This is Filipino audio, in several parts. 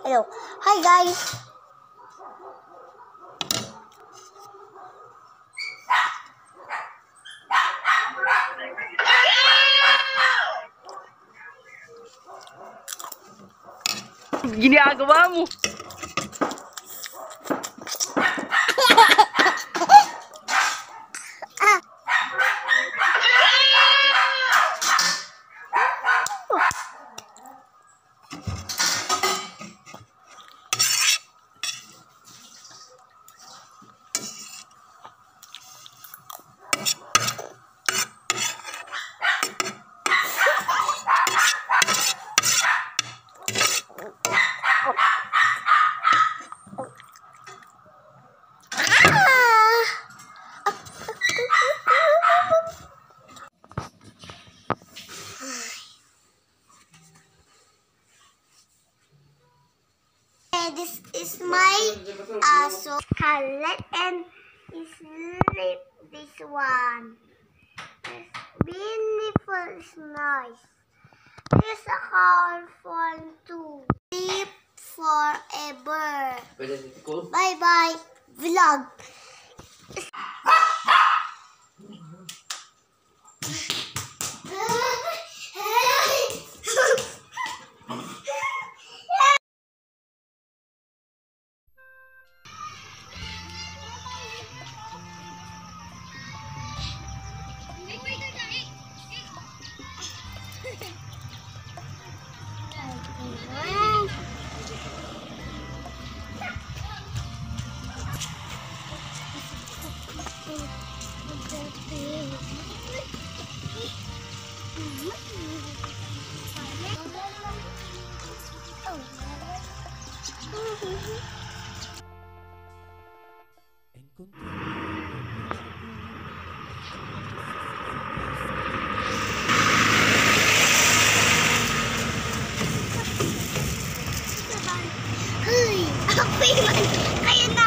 Hello. Hi guys. Ginagawa mo. This is my aso Scarlet and sleep this one. It's beautiful, it's nice. Here's a colorful too. Sleep forever. Bye bye vlog. Kaya na.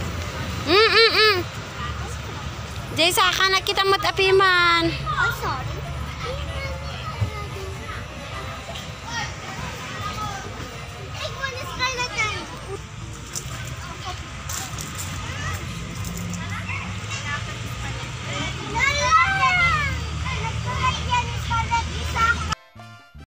Jay, saka na kita matapiman. Oh, sorry.